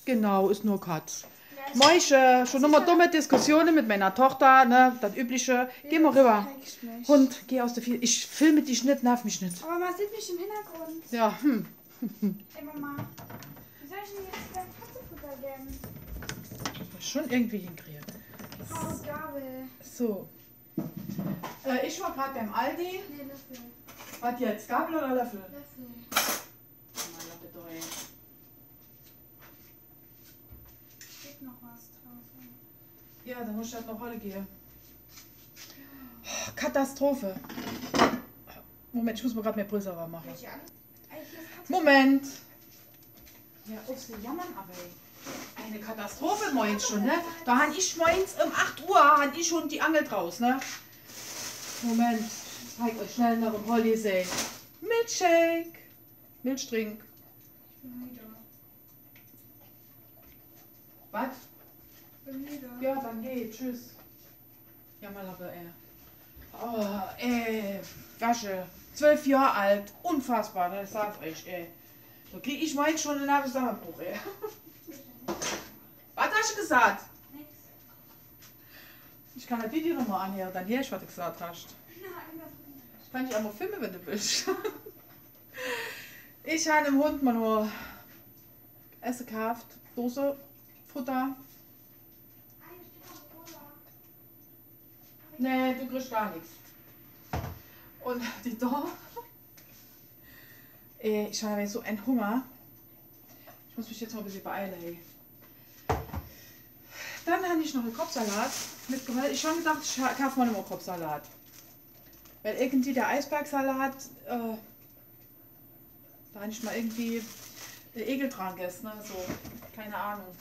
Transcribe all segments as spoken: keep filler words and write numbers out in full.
Genau, ist nur Katz. Mäusche, schon nochmal dumme Diskussionen mit meiner Tochter, ne, das Übliche. Geh mal rüber. Hund, geh aus der Vier. Ich filme dich nicht, nerv mich nicht. Aber man sieht mich im Hintergrund. Ja, hm. Ey, Mama, wie soll ich denn jetzt dein Katzenfutter geben? Schon irgendwie hinkriegen. Oh, Gabel. So. Äh, ich war gerade beim Aldi. Nee, Löffel. Was jetzt? Gabel oder Löffel? Löffel. Meine bitte, ey. Steht noch was draußen. Ja, dann muss ich halt noch heute gehen. Oh, Katastrophe. Moment, ich muss mir gerade mehr Pulser warm machen. Welche an? Ey, hier ist Katze. Moment. Ja, auf sie jammern, aber ey. Eine Katastrophe moins schon, ne? Da han ich moins um acht Uhr han ich schon die Angel draus, ne? Moment, ich zeig euch schnell noch im Holiday. Milchshake. Milchtrink. Ich bin müde. Was? Ich bin müde. Ja, dann geh, tschüss. Ja, mal aber, ey. Oh, ey. Wasche. Zwölf Jahre alt. Unfassbar, ne? Ich sag's euch, ey. Da krieg ich meinen schon in den Zusammenbruch, ey. Was hast du gesagt? Nix. Ich kann das Video nochmal anhören, dann hör ich, was du gesagt hast. Nein, das ist nicht. Ich kann dich einmal filmen, wenn du willst. Ich habe dem Hund mal nur Essen gekauft, Dose, Futter. Ah, hier steht noch Cola. Nee, du kriegst gar nichts. Und die da. Ey, ich habe so einen Hunger. Ich muss mich jetzt mal ein bisschen beeilen, ey. Dann habe ich noch einen Kopfsalat mitgebracht. Ich habe gedacht, ich kaufe mal einen Kopfsalat. Weil irgendwie der Eisbergsalat, äh, da habe ich mal irgendwie der Egel dran gegessen, ne? So, keine Ahnung.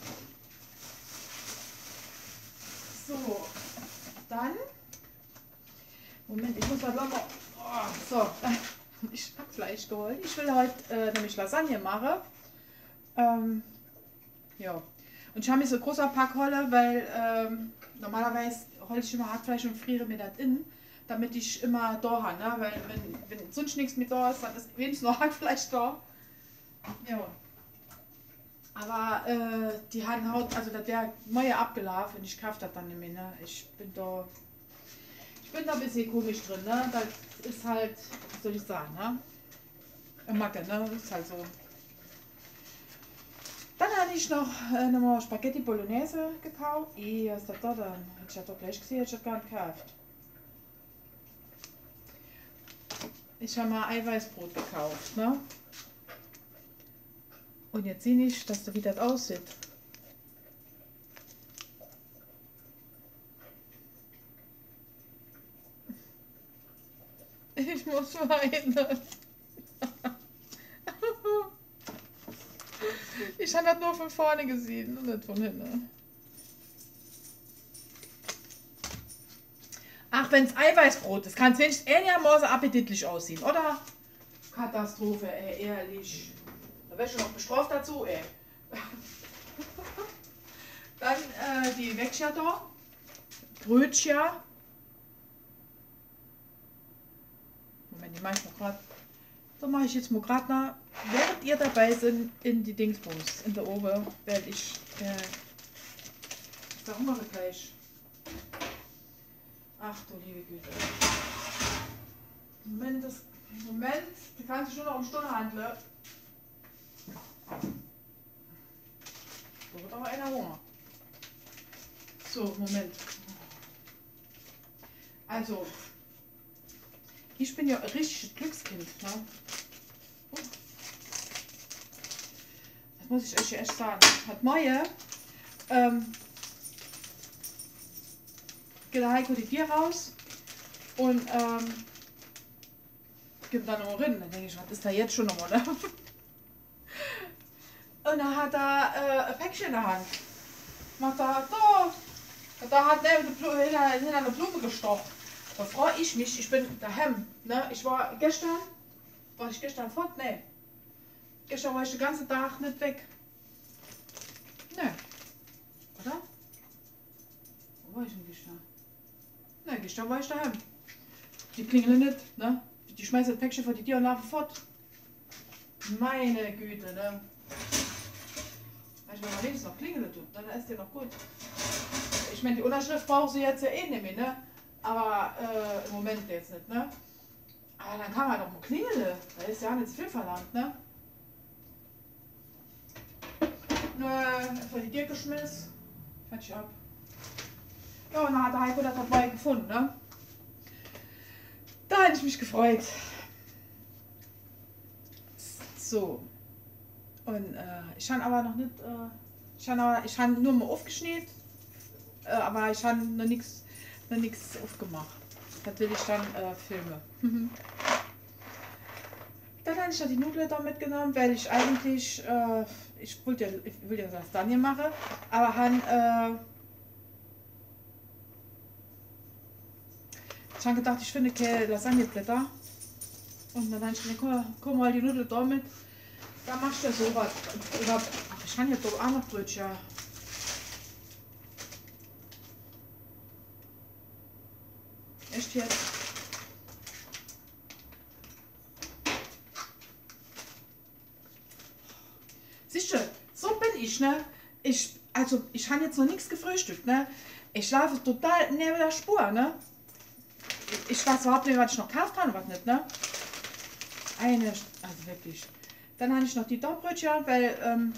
So, dann, Moment, ich muss mal locker, oh, so, ich habe Fleisch geholt. Ich will heute äh, nämlich Lasagne machen. Ähm, ja, und ich habe mir so ein großer Pack holle, weil ähm, normalerweise hole ich immer Hackfleisch und friere mir das in, damit ich immer da habe, ne? Weil wenn, wenn sonst nichts mit da ist, dann ist wenigstens noch Hackfleisch da. Ja. Aber äh, die haben Haut, also das wäre neu abgelaufen und ich kaufe das dann nicht mehr, ne? Ich bin da, ich bin da ein bisschen komisch drin, ne? Das ist halt, was soll ich sagen, ne? Eine Macke, ne? Das ist halt so. Dann habe ich noch äh, nochmal Spaghetti Bolognese gekauft. Ih, was ist das da dann? Hätte ich das doch gleich gesehen, hätte ich das gar nicht gekauft. Ich habe mal Eiweißbrot gekauft, ne? Und jetzt sehe ich, dass das, wie das aussieht. Ich muss weinen. Ich habe das nur von vorne gesehen und nicht von hinten. Ach, wenn es Eiweißbrot ist, kann es wenigstens einigermaßen appetitlich aussehen, oder? Katastrophe, ey, ehrlich. Da wärst du noch bestraft dazu, ey. Dann äh, die Wegschia da. Brötchen. Moment, die mache ich noch gerade. Da mache ich jetzt mal gerade noch, während ihr dabei seid, in die Dingsbums, in der Ober, weil ich äh, da hungere gleich. Ach du liebe Güte. Moment, das, Moment, du kannst dich nur noch um Stunde handeln. Da wird aber einer Hunger. So, Moment. Also, ich bin ja ein richtiges Glückskind. Ne? Das muss ich euch echt sagen. Hat Maja, ähm, geht der Heiko die Bier raus und ähm, gibt dann noch rein. Dann denke ich, was ist da jetzt schon nochmal, ne? Und dann hat er äh, ein Päckchen in der Hand. Macht er, da, da hat er hinter eine Blume gestochen. Da freue ich mich, ich bin daheim. Ne? Ich war gestern, war ich gestern fort? Ne. Gestern war ich den ganzen Tag nicht weg. Ne. Oder? Wo war ich denn gestern? Ne, gestern war ich daheim. Die klingeln nicht, ne? Die schmeißen das Päckchen vor die Tür und laufen fort. Meine Güte, ne? ich noch wenigstens noch klingeln tun, dann ist der noch gut. Ich meine, die Unterschrift braucht sie jetzt ja eh nicht mehr, ne? Aber äh, im Moment jetzt nicht, ne? Aber dann kann man doch mal klingeln. Da ist ja nicht so viel verlangt, ne? Nur für die Gier geschmiss. Fertig ab. Ja, und dann hat der Heiko das dabei gefunden, ne? Da hätte ich mich gefreut. So. Und äh, ich habe aber noch nicht, äh, ich habe aber, ich habe nur mal aufgeschnitten, äh, aber ich habe noch nichts noch nichts aufgemacht. Das will ich dann äh, filmen. Dann habe ich noch die Nudeln da mitgenommen, weil ich eigentlich, äh, ich wollte ja, ich will ja das dann hier machen, aber han, äh, ich habe gedacht, ich finde keine Lasagneblätter. Und dann habe ich gedacht, komm, komm mal die Nudeln da mit. Da machst du so was. Ach, ich kann hier doch auch noch Brötchen. Echt jetzt? Siehst du, so bin ich, ne? Ich, also, ich habe jetzt noch nichts gefrühstückt, ne? Ich schlafe total neben der Spur, ne? Ich weiß überhaupt nicht, was ich noch gekauft habe, was nicht, ne? Eine, also wirklich. Dann habe ich noch die Dortbrötchen, weil ähm,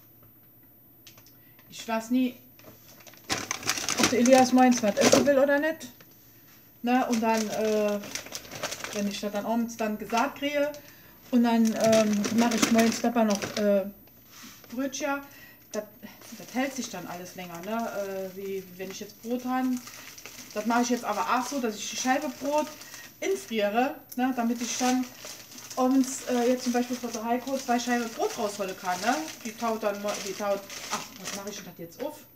ich weiß nie, ob der Elias meins was essen will oder nicht. Ne? Und dann, äh, wenn ich das dann abends dann gesagt kriege, und dann ähm, mache ich meins dabei noch äh, Brötchen. Das, das hält sich dann alles länger, ne? Äh, wie wenn ich jetzt Brot habe. Das mache ich jetzt aber auch so, dass ich die Scheibe Brot infriere, ne? Damit ich dann abends äh, jetzt zum Beispiel für der Heiko zwei Scheiben Brot rausholen kann, ne? Die taut dann, die taut, ach, was mache ich denn das jetzt auf?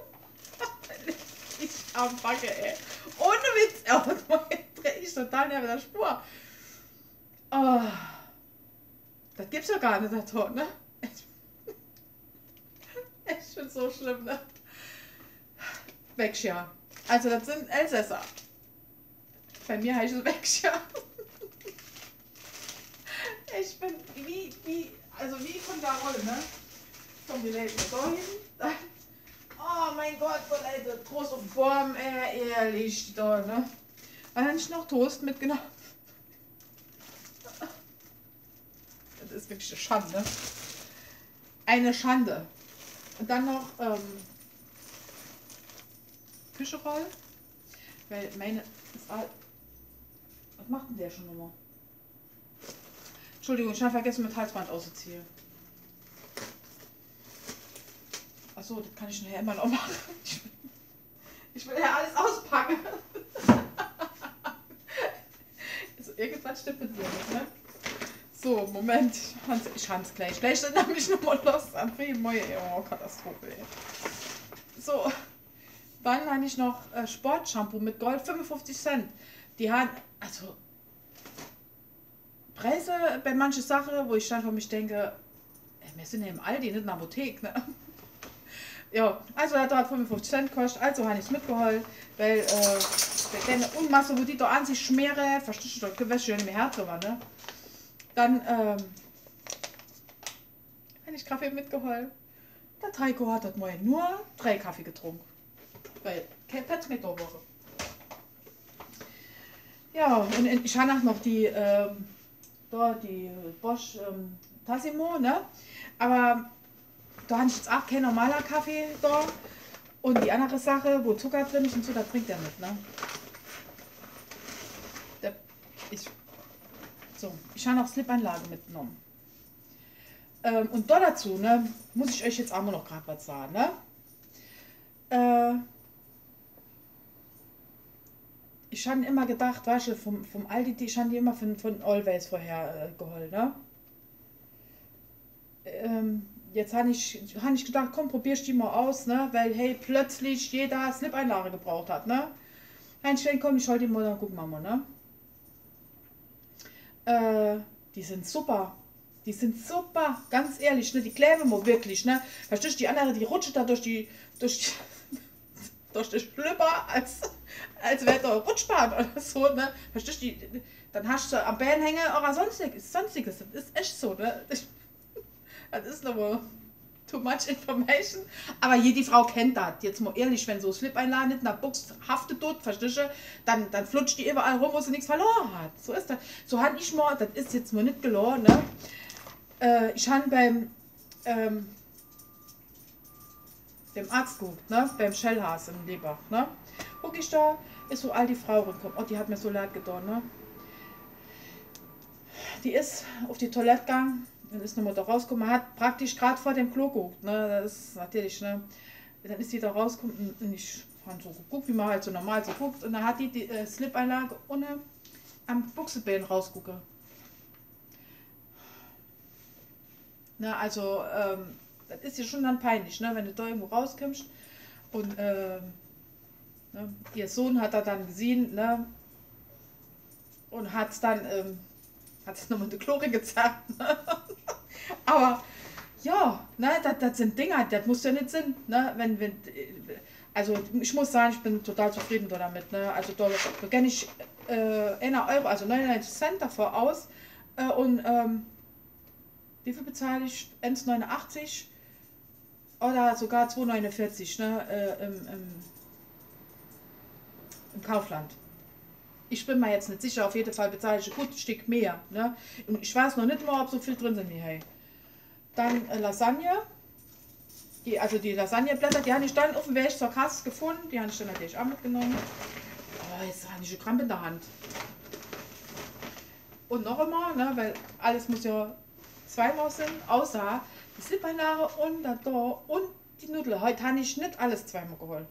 Ich am Backe, ey. Ohne Witz, oh, drehe ich total neben der Spur. Oh, das gibt's ja gar nicht, das Ton, ne? Ich finde so schlimm, ne? Wegscher. Also das sind Elsässer. Bei mir heißt es Wegscher. Ich bin wie, wie, also wie von der Rolle, ne? Komm, die Leute da hin. Oh mein Gott, so Leute, Trost auf Form, äh, ehrlich, da, ne? Dann habe ich noch Toast mitgenommen. Das ist wirklich eine Schande. Eine Schande. Und dann noch ähm, Kücheroll. Weil meine ist all. Was macht denn der schon nochmal? Entschuldigung, ich habe vergessen mit Halsband auszuziehen. Achso, das kann ich nachher immer noch machen. Ich will, ich will ja alles auspacken. Also, irgendwas stimmt mit dir nicht, ne? So, Moment. Ich kann es gleich. Gleich sind nämlich nochmal los. Oh, Katastrophe, ey. So. Dann habe ich noch äh, Sportshampoo mit Gold, fünfundfünfzig Cent. Die haben, also Preise bei manchen Sachen, wo ich dann von mich denke, ey, wir sind ja im Aldi, nicht in der Apotheke, ne? Ja, also hat er fünfundfünfzig Cent gekostet, also habe ich es mitgeholt, weil äh, der kleine Unmasse, wo die da an sich schmieren, verstehst du, da wäsche ich ja nicht mehr her drüber, ne? Dann ähm, habe ich Kaffee mitgeholt. Der Heiko hat heute Morgen nur drei Kaffee getrunken. Weil kein Platz mehr da war. Ja, und ich habe noch die, ähm, da die Bosch ähm, Tassimo, ne? Aber da habe ich jetzt auch kein normaler Kaffee da. Und die andere Sache, wo Zucker drin ist und so, das trinkt er nicht, ne? Der, ich, so, ich habe noch Slip-Anlage mitgenommen. Ähm, und da dazu, ne, muss ich euch jetzt auch mal noch gerade was sagen, ne? Äh, ich habe immer gedacht, weißt du, vom, vom Aldi, ich habe die immer von, von Always vorher äh, geholt, ne? Ähm, jetzt habe ich, hab ich gedacht, komm, probierst die mal aus, ne? Weil, hey, plötzlich jeder Slip-Einlage gebraucht hat, ne? Dann ich denke, komm, ich hol die mal, dann gucken wir mal, ne? Äh, die sind super. Die sind super, ganz ehrlich, ne? Die kleben wir wirklich, ne? Verstehst du, die andere, die rutscht da durch die, durch die, durch die Schlüpper, als, als wäre da Rutschbahn oder so, ne? Verstehst du, die, dann hast du am Bein hängen oder sonstiges, sonstiges, das ist echt so, ne? Das ist nochmal, too much information. Aber jede Frau kennt das. Jetzt mal ehrlich, wenn so ein Slip-Einladen nicht nach Buchs haftet dort, verstehst du, dann, dann flutscht die überall rum, wo sie nichts verloren hat. So ist das. So habe ich mal, das ist jetzt mal nicht gelogen, ne? Äh, ich habe beim ähm, dem Arzt geguckt, ne? Beim Schellhaas in Lebach, ne? Guck ich da, ist so all die Frau gekommen. Oh, die hat mir so leid getan, ne? Die ist auf die Toilette gegangen. Dann ist nochmal da rausgekommen, hat praktisch gerade vor dem Klo geguckt, ne, das ist natürlich, ne, dann ist die da rausgekommen und ich habe so geguckt, wie man halt so normal so guckt und dann hat die die äh, Slip-Einlage ohne am Buchsebein rausgucken. Ne, also, ähm, das ist ja schon dann peinlich, ne, wenn du da irgendwo rauskommst und, ähm, ne, ihr Sohn hat da dann gesehen, ne, und hat es dann, ähm, hat es nochmal in die Chlore gezeigt, ne? Aber ja, ne, das, das sind Dinge, das muss ja nicht sein. Ne? Wenn, wenn, also ich muss sagen, ich bin total zufrieden damit. Ne? Also da, da kenne ich äh, einen Euro, also neunundneunzig Cent davor aus. Äh, und ähm, wie viel bezahle ich? eins neunundachtzig oder sogar zwei neunundvierzig, ne? äh, im, im, im Kaufland. Ich bin mir jetzt nicht sicher, auf jeden Fall bezahle ich ein gutes Stück mehr. Ne? Und ich weiß noch nicht mal, ob so viel drin sind wie hey. Dann äh, Lasagne. Die, also die Lasagneblätter, die habe ich dann auf dem Weg zur Kasse gefunden. Die habe ich dann natürlich auch mitgenommen. Oh, jetzt habe ich eine Krampe in der Hand. Und noch einmal, ne, weil alles muss ja zweimal sein, außer die Slip-Einlage und das da und die Nudeln. Heute habe ich nicht alles zweimal geholt.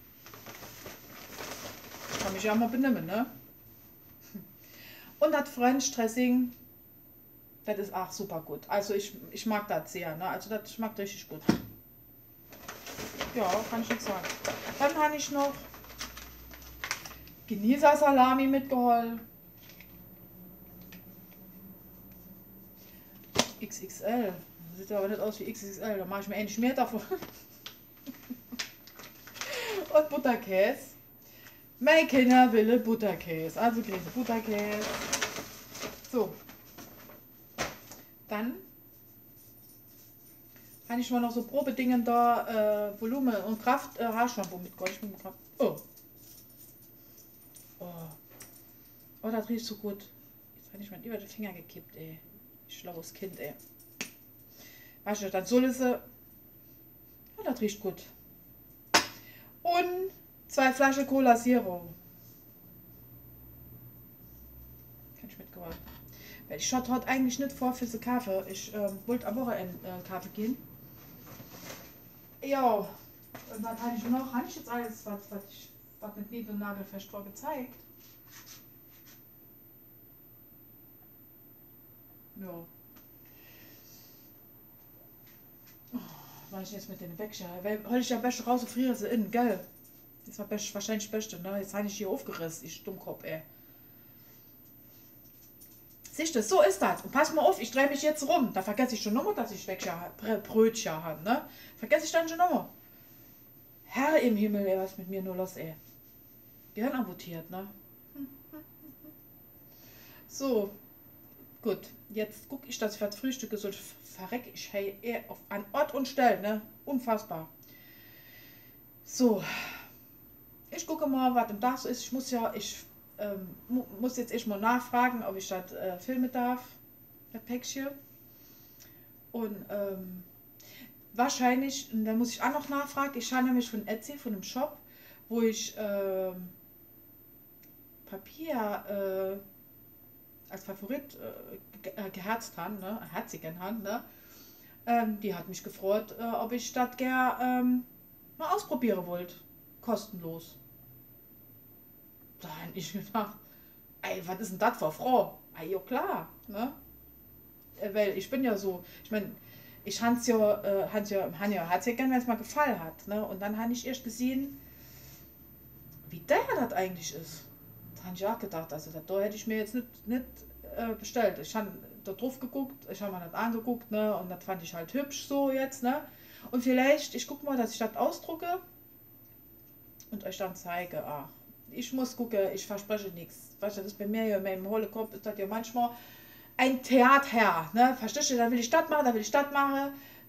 Kann mich ja mal benehmen, ne? Und das French Dressing, das ist auch super gut. Also ich, ich mag das sehr, ne? Also das schmeckt richtig gut. Ja, kann ich nicht sagen. Dann habe ich noch Genießer-Salami mitgeholt. X X L. Das sieht aber nicht aus wie X X L. Da mache ich mir endlich mehr davon. Und Butterkäse. Meine Kinder will Butterkäse. Also kriege ich Butterkäse. So. Dann habe ich mal noch so Probedingen da, äh, Volumen und Kraft, äh, Haarshampoo mitgeholt. Ich mit Kraft. Oh. Oh. Oh, das riecht so gut. Jetzt habe ich mal über den Finger gekippt, ey. Schlaues Kind, ey. Weißt du, dann soll es. Oh, das riecht gut. Und zwei Flaschen Cola Zero. Kann ich mitgeholt. Weil ich hatte heute eigentlich nicht vor für den Kaffee. Ich ähm, wollte am Wochenende äh, Kaffee gehen. Ja. Und was habe ich noch? Habe ich jetzt alles, was, was ich was mit Nebel und Nagelfest vor gezeigt? Ja. Oh, was ich jetzt mit den Wäsche? Weil heute ich ja Wäsche raus und friere sie innen, gell? Das war best, wahrscheinlich das Beste, ne? Jetzt habe ich hier aufgerissen, ich Dummkopf, ey. Siehst du, so ist das. Und pass mal auf, ich drehe mich jetzt rum. Da vergesse ich schon nochmal, dass ich Wäsche, Brötchen habe, ne? Vergesse ich dann schon nochmal. Herr im Himmel, ey, was mit mir nur los, ey. Gehirn amputiert, ne? So. Gut, jetzt gucke ich, dass ich was frühstücke, so verrecke ich hey, eh auf an Ort und Stelle, ne? Unfassbar. So, ich gucke mal, was im Dach so ist. Ich muss ja, ich ähm, mu muss jetzt echt mal nachfragen, ob ich das äh, filmen darf, das Päckchen. Und ähm, wahrscheinlich, und dann muss ich auch noch nachfragen, ich habe nämlich von Etsy, von einem Shop, wo ich äh, Papier äh, als Favorit äh, geherzt haben, ne, herzigen haben, ne, ähm, die hat mich gefreut, äh, ob ich das gerne ähm, mal ausprobieren wollte, kostenlos. Da habe ich gedacht, ey, was ist denn das für eine Frau? Ey, ja klar, ne, äh, weil ich bin ja so, ich meine, ich habe es ja, äh, hans ja, ja, hat's ja gern, wenn es mal gefallen hat, ne, und dann habe ich erst gesehen, wie der das eigentlich ist. Da habe ich auch gedacht, also da hätte ich mir jetzt nicht, nicht äh, bestellt. Ich habe da drauf geguckt, ich habe mir das angeguckt, ne, und das fand ich halt hübsch so jetzt, ne. Und vielleicht, ich gucke mal, dass ich das ausdrucke und euch dann zeige. Ach, ich muss gucken, ich verspreche nichts. Weißt du, das ist bei mir ja in meinem hohlen Kopf, ist das ja manchmal ein Theater, ne. Verstehst du, da will ich das machen, da will ich das machen.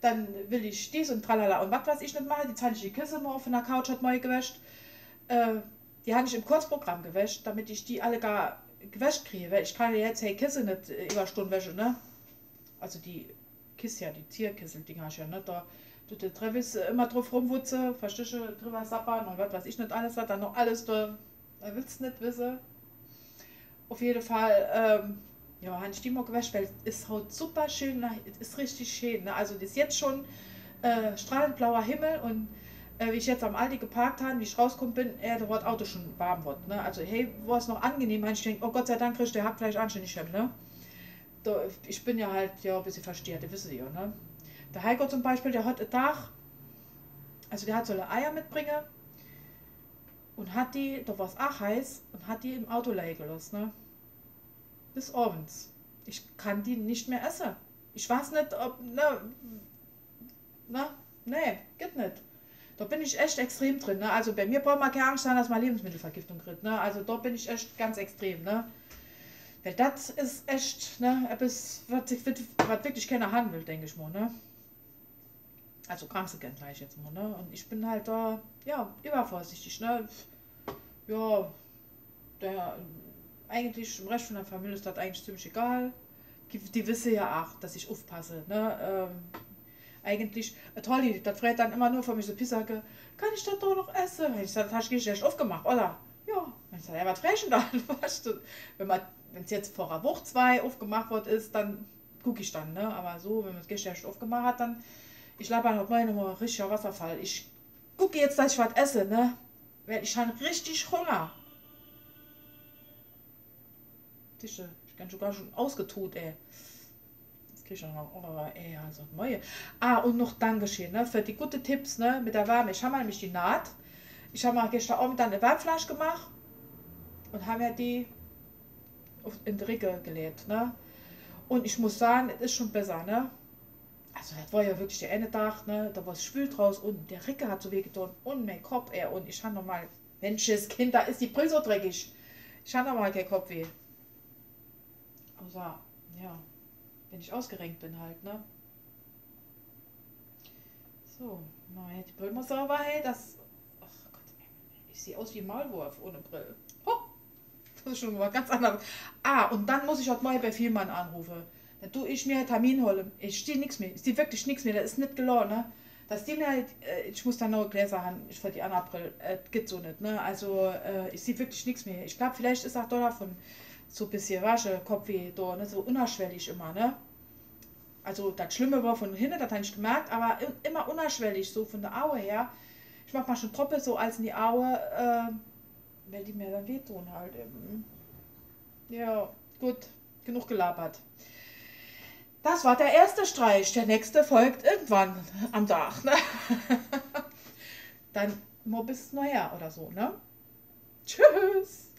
dann will ich dies und tralala und was weiß ich nicht machen. Jetzt habe ich die Kissen mal von der Couch hat neu gewäscht. Äh, die habe ich im Kurzprogramm gewäscht, damit ich die alle gar gewäscht kriege. Weil ich kann ja jetzt hey Kissen nicht äh, über Stunden wäschen, ne? Also die Kissen, ja, die Zierkissel-Dinger ja, ne? Da tut der Travis immer drauf rumwutze, Verstiche drüber sappern und was weiß ich nicht alles, was dann noch alles da, da willst du nicht wissen. Auf jeden Fall, ähm, ja, habe ich die mal gewäscht, weil es ist halt super schön, ne? Es ist richtig schön, ne? Also das ist jetzt schon äh, strahlend blauer Himmel und äh, wie ich jetzt am Aldi geparkt habe, wie ich rausgekommen bin, äh, da war das Auto schon warm wird, ne? Also hey, war es noch angenehm, ich denke, oh Gott sei Dank kriegt der Hackfleisch anständig hin, ne? Da, ich bin ja halt ja ein bisschen verstört, das wissen Sie ja, ne? Der Heiko zum Beispiel, der hat einen Tag, also der hat so eine Eier mitbringen und hat die, da war es auch heiß, und hat die im Auto liegen gelassen, ne? Bis abends. Ich kann die nicht mehr essen. Ich weiß nicht, ob, ne, ne, nee, geht nicht. Da bin ich echt extrem drin, ne? Also bei mir braucht man keine Angst haben, dass man Lebensmittelvergiftung kriegt, ne? Also da bin ich echt ganz extrem, ne? Weil das ist echt, ne, etwas, was, was wirklich keiner haben will, denke ich mal, ne? Also Krankenkasse gleich jetzt mal, ne? Und ich bin halt da, ja, übervorsichtig, ne? Ja, der, eigentlich im Rest von der Familie ist das eigentlich ziemlich egal. Die, die wissen ja auch, dass ich aufpasse, ne? Ähm, eigentlich, äh, Tolli, das fragt dann immer nur von mir so Pissacke, kann ich das doch noch essen? Ich sage, das hast du echt aufgemacht, oder? Ja. Ich sage, ja, was fressen da? Wenn man, wenn es jetzt vor einer Woche zwei aufgemacht wird ist, dann gucke ich dann, ne? Aber so, wenn man es gestern aufgemacht hat, dann ich laber noch mal nochmal richtiger Wasserfall. Ich gucke jetzt, dass ich was esse, ne? Weil ich habe richtig Hunger. Tische, ich bin sogar schon ausgetut, ey. Jetzt kriege ich auch noch, oh, ey, also neue. Ah, und noch Dankeschön, ne? Für die guten Tipps, ne? Mit der Wärme. Ich habe mal nämlich die Naht. Ich habe mal gestern Abend dann eine Wärmflasche gemacht und habe mir die auf, in die Ricke gelegt, ne? Und ich muss sagen, es ist schon besser, ne? Also das war ja wirklich der eine Tag, ne? Da war es schwül draus und der Ricke hat so weh getan und mein Kopf, ey, und ich habe nochmal, Mensches Kind, da ist die Brille so dreckig. Ich habe nochmal kein Kopfweh. Außer, ja, wenn ich ausgerenkt bin halt, ne? So, nein, die Brille muss sauber, hey, das, ach Gott, ich sehe aus wie ein Maulwurf ohne Brille. Ho, das ist schon mal ganz anders. Ah, und dann muss ich heute mal bei Vielmann anrufen. Dann tue ich mir einen Termin holen. Ich stehe nichts mehr. Ich sehe wirklich nichts mehr. Das ist nicht gelohnt, ne? Dass die mir halt, äh, ich muss dann noch Gläser haben, ich für die andere Brille, äh, geht so nicht, ne? Also, äh, ich sehe wirklich nichts mehr. Ich glaube, vielleicht ist auch da davon so ein bisschen Wasche, Kopfweh, da, ne? So unerschwellig immer, ne? Also, das Schlimme war von hinten, das habe ich gemerkt, aber immer unerschwellig, so von der Aue her. Ich mache mal schon Tropfen so als in die Aue, äh, weil die mir dann wehtun halt eben. Ja, gut, genug gelabert. Das war der erste Streich. Der nächste folgt irgendwann am Tag. Ne? Dann mal bis nachher oder so. Ne? Tschüss.